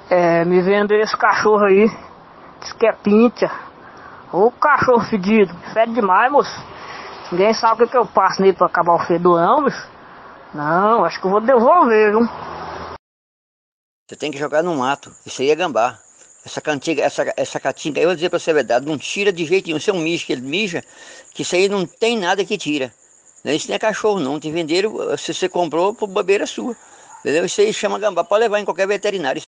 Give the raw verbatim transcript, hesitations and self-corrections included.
É, me vendeu esse cachorro aí. Diz que é pincha. Ô cachorro fedido. Fede demais, moço. Ninguém sabe o que, que eu passo nele pra acabar o fedorão, bicho. Não, acho que eu vou devolver, viu? Você tem que jogar no mato. Isso aí é gambá. Essa cantiga, essa, essa catinga, eu vou dizer pra você a verdade, não tira de jeito nenhum. Isso é um mijo que ele mija, que isso aí não tem nada que tira. Isso não é cachorro não. Te venderam, se você comprou, por bobeira sua. Entendeu? Isso aí chama gambá. Pode levar em qualquer veterinário.